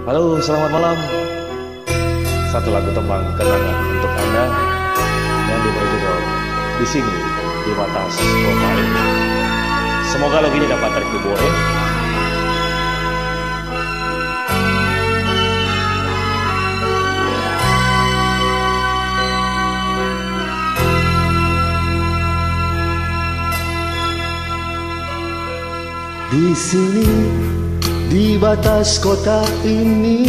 Halo, selamat malam. Satu lagu tembang kenangan untuk Anda yang diberi judul Di Sini di Batas Kota Ini. Semoga lagu ini dapat terhibur ya. Di sini, di batas kota ini,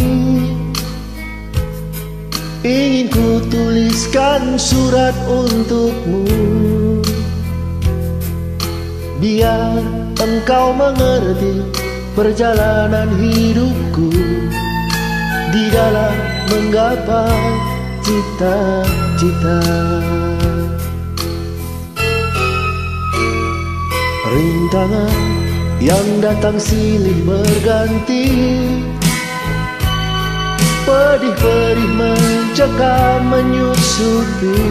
ingin ku tuliskan surat untukmu, biar engkau mengerti perjalanan hidupku di dalam menggapai cita-cita. Rintangan yang datang silih berganti, pedih-pedih mencekam menyusupi.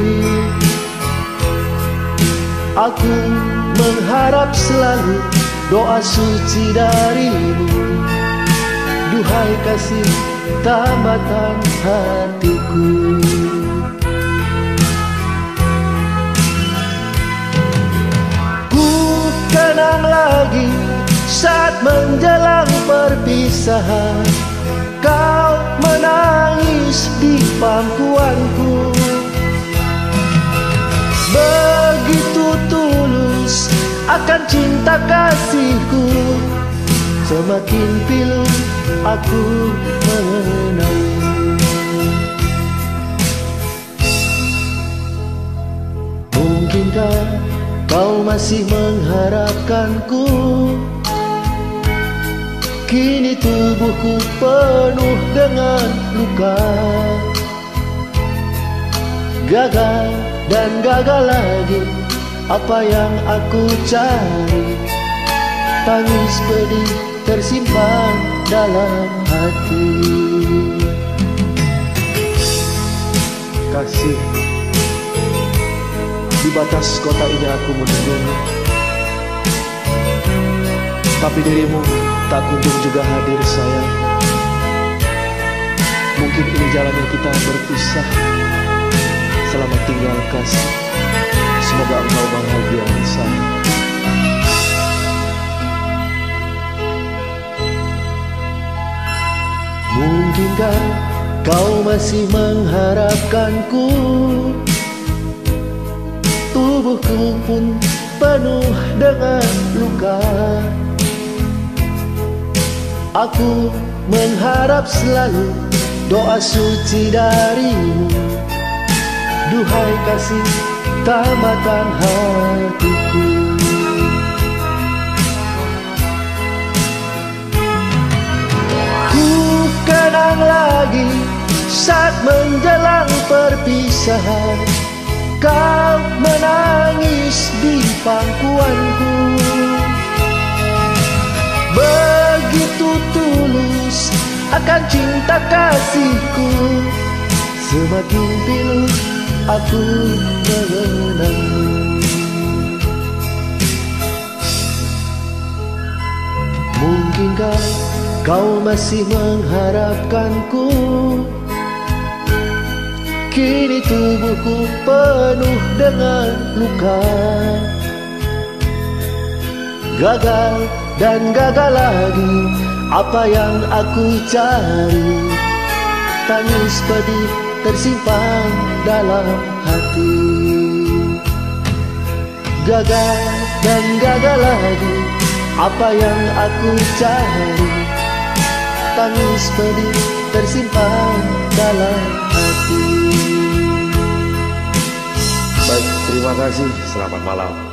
Aku mengharap selalu doa suci darimu, duhai kasih tambatan hatiku. Ku kenang lagi saat menjelang perpisahan, kau menangis di pangkuanku. Begitu tulus akan cinta kasihku, semakin pilu aku mengenangmu. Mungkinkah kau masih mengharapkanku? Kini tubuhku penuh dengan luka, gagal dan gagal lagi apa yang aku cari. Tangis pedih tersimpan dalam hati. Kasih, di batas kota ini aku menunggumu, tapi dirimu tak kunjung juga hadir sayang. Mungkin ini jalannya kita berpisah. Selamat tinggal kasih, semoga engkau bahagia sayang. Mungkinkah kau masih mengharapkanku? Tubuhku pun penuh dengan luka. Aku mengharap selalu doa suci darimu, duhai kasih tambatan hatiku. Ku kenang lagi saat menjelang perpisahan, kau menangis di pangkuanku. Begitu tulus akan cinta kasihku, semakin pilu aku mengenangmu. Mungkinkah kau masih mengharapkanku? Kini tubuhku penuh dengan luka, gagal dan gagal lagi apa yang aku cari. Tangis pedih tersimpan dalam hati. Gagal dan gagal lagi apa yang aku cari. Tangis pedih tersimpan dalam hati. Baik, terima kasih. Selamat malam.